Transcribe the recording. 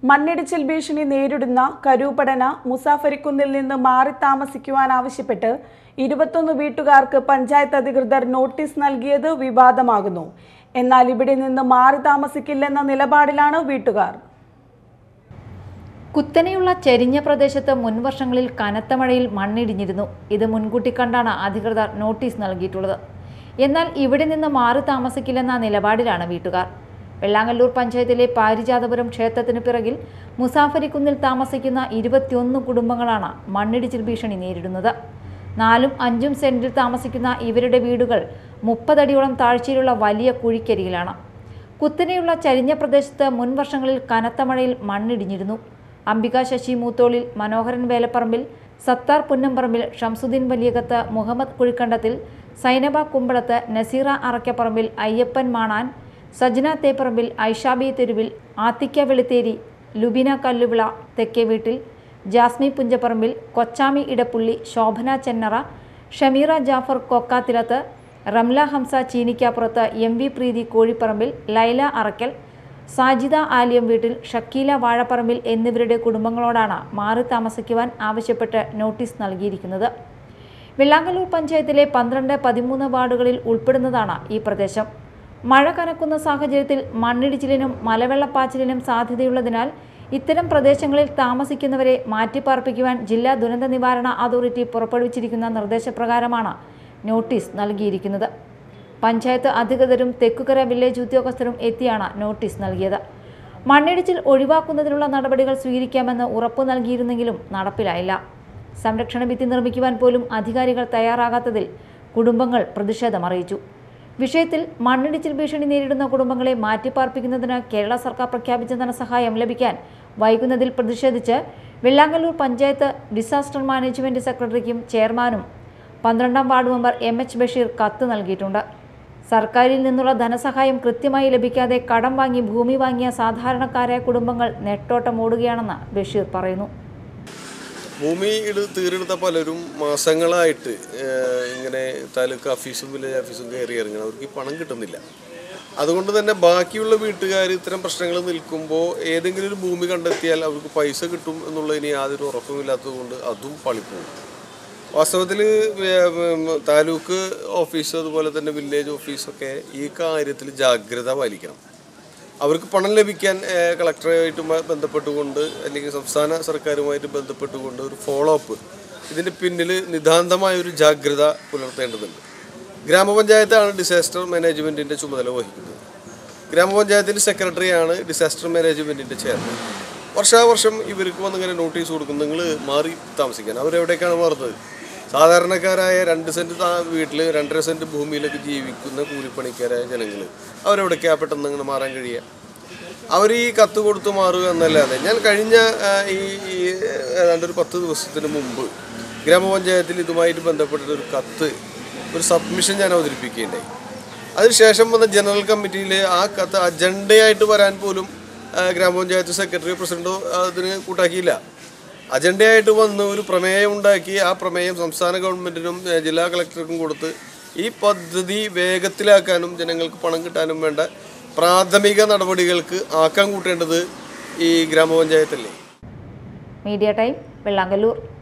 മണ്ണിടിച്ചിൽ ഭീഷണി നേരിടുന്ന കരൂപടന മുസാഫരിക്കുന്നിൽ നിന്ന് മാറി താമസിക്കുവാൻ ആവശ്യപ്പെട്ട് 21 വീട്ടുകാർക്ക് പഞ്ചായത്ത് അധികൃതർ നോട്ടീസ് നൽകിയത് വിവാദമാകുന്നു. എന്നാൽ ഇവിടെ നിന്ന് മാറി താമസിക്കില്ലെന്ന നിലപാടിലാണ് വീട്ടുകാർ. കുത്തനെയുള്ള ചെരിഞ്ഞ പ്രദേശത്ത് മുൻവർഷങ്ങളിൽ കനത്ത മഴയിൽ മണ്ണിടിഞ്ഞിരുന്നു. ഇത് മുൻകൂട്ടി കണ്ടാണ് അധികൃതർ നോട്ടീസ് നൽകിയിട്ടുള്ളത്. എന്നാൽ ഇവിടെ നിന്ന് മാറി താമസിക്കില്ലെന്ന നിലപാടിലാണ് വീട്ടുകാർ. വെള്ളാങ്ങല്ലൂർ പഞ്ചായത്തിലെ പാരിജാതപുരം ക്ഷേത്രത്തിന് പിറകിൽ മുസാഫരിക്കുന്നിൽ താമസിക്കുന്ന 21 കുടുംബങ്ങളാണ് മണ്ണിടിച്ചിൽ ഭീഷണി നേരിടുന്നത്. 4ഉം 5ഉം സെന്റിൽ താമസിക്കുന്ന ഇവരുടെ വീടുകൾ 30 അടിയോളം താഴ്ചയിലുള്ള വലിയ കുഴിക്കരിയിലാണ്. കുത്തനെയുള്ള ചരിഞ്ഞ പ്രദേശത്ത് മുൻവർഷങ്ങളിൽ കനത്ത മഴയിൽ മണ്ണിടിഞ്ഞിരുന്നു. അംബിക ശശി മൂത്തോളിൽ, മനോഹരൻ വേലപ്പറമ്പിൽ, സത്താർ പുന്നംപറമ്പിൽ, ഷംസുദ്ദീൻ വലിയകത്ത്, മുഹമ്മദ് കുഴിക്കണ്ടത്തിൽ, സൈനബ കുമ്പളത്ത്, നസീറ അറക്കപ്പറമ്പിൽ, അയ്യപ്പൻ മാണാൻ, സജ്ന തേപ്പറമ്പിൽ, ഐഷാബി തെരുവിൽ, ആത്തിക്ക വെളുത്തേരി, ലുബിന കല്ലുവിള തെക്കേ വീട്ടിൽ, ജാസ്മി പുഞ്ചപ്പറമ്പിൽ, കൊച്ചാമി ഇടപ്പുള്ളി, ശോഭന ചെന്നറ, ഷമീറ ജാഫർ കൊക്കാത്തിലത്ത്, റംല ഹംസ ചീനിക്കാപ്പുറത്ത്, MV പ്രീതി കോഴിപ്പറമ്പിൽ, ലൈല അറക്കൽ, സാജിദ ആലിയം വീട്ടിൽ, ഷക്കീല വാഴപ്പറമ്പിൽ എന്നിവരുടെ കുടുംബങ്ങളോടാണ് മാറി താമസിക്കുവാൻ ആവശ്യപ്പെട്ട് നോട്ടീസ് നൽകിയിരിക്കുന്നത്. വെള്ളാങ്ങല്ലൂർ പഞ്ചായത്തിലെ 12, 13 വാർഡുകളിൽ ഉൾപ്പെടുന്നതാണ് ഈ പ്രദേശം. മഴ കനക്കുന്ന സാഹചര്യത്തിൽ മണ്ണിടിച്ചിലിനും മലവെള്ളപ്പാച്ചിലിനും സാധ്യതയുള്ളതിനാൽ ഇത്തരം പ്രദേശങ്ങളിൽ താമസിക്കുന്നവരെ മാറ്റിപ്പാർപ്പിക്കുവാൻ ജില്ലാ ദുരന്ത നിവാരണ അതോറിറ്റി പുറപ്പെടുവിച്ചിരിക്കുന്ന നിർദ്ദേശപ്രകാരമാണ് നോട്ടീസ് നൽകിയിരിക്കുന്നത്. പഞ്ചായത്ത് അധികൃതരും തെക്കുകര വില്ലേജ് ഉദ്യോഗസ്ഥരും എത്തിയാണ് നോട്ടീസ് നൽകിയത്. മണ്ണിടിച്ചിൽ ഒഴിവാക്കുന്നതിനുള്ള നടപടികൾ സ്വീകരിക്കാമെന്ന് ഉറപ്പു നൽകിയിരുന്നെങ്കിലും നടപ്പിലായില്ല. സംരക്ഷണ ഭിത്തി നിർമ്മിക്കുവാൻ പോലും അധികാരികൾ തയ്യാറാകാത്തതിൽ കുടുംബങ്ങൾ പ്രതിഷേധമറിയിച്ചു. വിഷയത്തിൽ മണ്ണിടിച്ചിൽ ഭീഷണി നേരിടുന്ന കുടുംബങ്ങളെ മാറ്റിപ്പാർപ്പിക്കുന്നതിന് കേരള സർക്കാർ പ്രഖ്യാപിച്ച ധനസഹായം ലഭിക്കാൻ വൈകുന്നതിൽ പ്രതിഷേധിച്ച് വെള്ളാങ്ങല്ലൂർ പഞ്ചായത്ത് ഡിസാസ്റ്റർ മാനേജ്മെന്റ് സെക്രട്ടറിക്കും ചെയർമാനും 12ാം വാർഡ് മെമ്പർ MH ബഷീർ കത്ത് നൽകിയിട്ടുണ്ട്. സർക്കാരിൽ നിന്നുള്ള ധനസഹായം കൃത്യമായി ലഭിക്കാതെ കടം വാങ്ങി ഭൂമി വാങ്ങിയ സാധാരണക്കാരായ കുടുംബങ്ങൾ നെട്ടോട്ടമോടുകയാണെന്ന് ബഷീർ പറയുന്നു. ഭൂമി തീരെടുത്ത പലരും മാസങ്ങളായിട്ട് ഇങ്ങനെ താലൂക്ക് ഓഫീസും വില്ലേജ് ഓഫീസും കയറി ഇറങ്ങണം. അവർക്ക് പണം കിട്ടുന്നില്ല. അതുകൊണ്ട് തന്നെ ബാക്കിയുള്ള വീട്ടുകാർ ഇത്തരം പ്രശ്നങ്ങൾ നിൽക്കുമ്പോൾ ഏതെങ്കിലും ഒരു ഭൂമി കണ്ടെത്തിയാൽ അവർക്ക് പൈസ കിട്ടും എന്നുള്ളതിന് യാതൊരു ഉറപ്പുമില്ലാത്തത് കൊണ്ട് അതും പളിപ്പോകും. വാസ്തവത്തിൽ താലൂക്ക് ഓഫീസ് അതുപോലെ തന്നെ വില്ലേജ് ഓഫീസൊക്കെ ഈ കാര്യത്തിൽ ജാഗ്രത പാലിക്കണം. അവർക്ക് പണം ലഭിക്കാൻ കളക്ടറുമായിട്ട് ബന്ധപ്പെട്ടുകൊണ്ട് അല്ലെങ്കിൽ സംസ്ഥാന സർക്കാരുമായിട്ട് ബന്ധപ്പെട്ടുകൊണ്ട് ഒരു ഫോളോ അപ്പ് ഇതിൻ്റെ പിന്നിൽ നിതാന്തമായൊരു ജാഗ്രത പുലർത്തേണ്ടതുണ്ട്. ഗ്രാമപഞ്ചായത്താണ് ഡിസാസ്റ്റർ മാനേജ്മെൻറ്റിൻ്റെ ചുമതല വഹിക്കുന്നത്. ഗ്രാമപഞ്ചായത്തിൻ്റെ സെക്രട്ടറിയാണ് ഡിസാസ്റ്റർ മാനേജ്മെൻറ്റിൻ്റെ ചെയർമാൻ. വർഷാവർഷം ഇവർക്ക് വന്നിങ്ങനെ നോട്ടീസ് കൊടുക്കും, നിങ്ങൾ മാറി താമസിക്കാൻ. അവരെവിടേക്കാണ് മാറുന്നത്? സാധാരണക്കാരായ 2 സെൻറ്റ് വീട്ടിൽ 2.5 സെൻറ്റ് ഭൂമിയിലൊക്കെ ജീവിക്കുന്ന കൂലിപ്പണിക്കാരായ ജനങ്ങൾ അവരെവിടേക്കാണ് പെട്ടെന്ന് ഇങ്ങനെ മാറാൻ കഴിയുക? അവർ ഈ കത്ത് കൊടുത്ത് മാറുക എന്നല്ലാതെ. ഞാൻ കഴിഞ്ഞ ഏതാണ്ട് ഒരു 10 ദിവസത്തിന് മുമ്പ് ഗ്രാമപഞ്ചായത്തിൽ ഇതുമായിട്ട് ബന്ധപ്പെട്ടിട്ടൊരു കത്ത്, ഒരു സബ്മിഷൻ ഞാൻ അവതരിപ്പിക്കുകയുണ്ടായി. അതിനുശേഷം വന്ന ജനറൽ കമ്മിറ്റിയിൽ ആ കത്ത് അജണ്ടയായിട്ട് വരാൻ പോലും ഗ്രാമപഞ്ചായത്ത് സെക്രട്ടറി പ്രസിഡന്റോ അതിന് കൂട്ടാക്കിയില്ല. അജണ്ടയായിട്ട് വന്ന് ഒരു പ്രമേയം ഉണ്ടാക്കി ആ പ്രമേയം സംസ്ഥാന ഗവൺമെൻറ്റിനും ജില്ലാ കളക്ടർക്കും കൊടുത്ത് ഈ പദ്ധതി വേഗത്തിലാക്കാനും ജനങ്ങൾക്ക് പണം കിട്ടാനും വേണ്ട പ്രാഥമിക നടപടികൾക്ക് ആക്കം കൂട്ടേണ്ടത് ഈ ഗ്രാമപഞ്ചായത്തല്ലേ. Media time, Vellangallur.